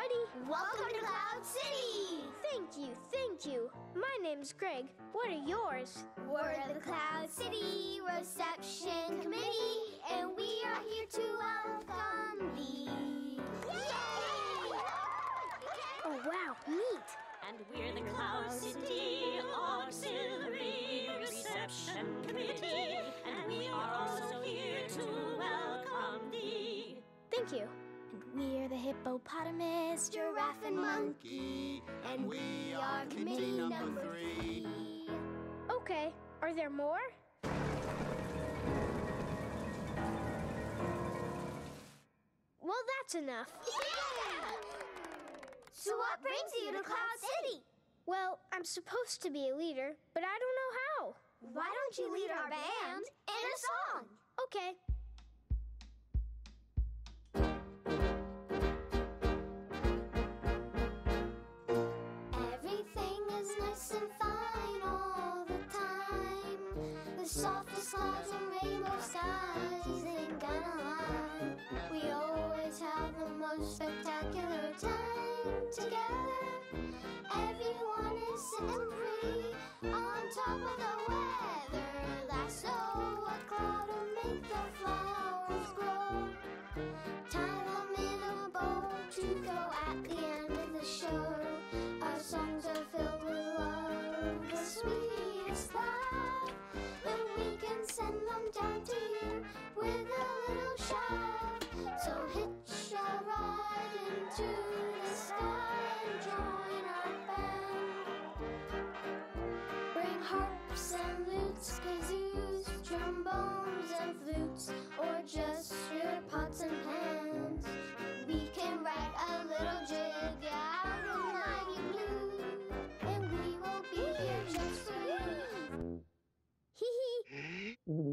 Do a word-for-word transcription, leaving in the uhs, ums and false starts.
everybody. Welcome to Cloud City. Thank you, thank you. My name's Greg. What are yours? We're the Cloud City Reception Committee, and we are here to welcome thee. Yay! Oh, wow, neat. And we're the Cloud City Auxiliary Reception Committee, and we are also here to welcome thee. Thank you. And we're the hippopotamus, giraffe, and monkey, and we are committee number three. Okay, are there more? Well, that's enough. Yeah! So what brings you to Cloud City? Well, I'm supposed to be a leader, but I don't know how. Why don't you lead our band in a song? Okay. Everything is nice and fine all the time. The softest clouds and rainbow skies ain't gonna lie. We always have the most spectacular time together. Everyone is sitting pretty on top of the weather. Lasso a cloud and make the flowers grow. Tie them in a bow to go at the end of the show. Our songs are filled with love, the sweetest laugh. Then we can send them down to you with a little shaft. So hitch a ride into the sky and join our band. Bring harps and lutes, kazoos, trombones and flutes, or just your pots and pans. We can write a little jig out of mighty blue, and we will be here just for you. Hee hee.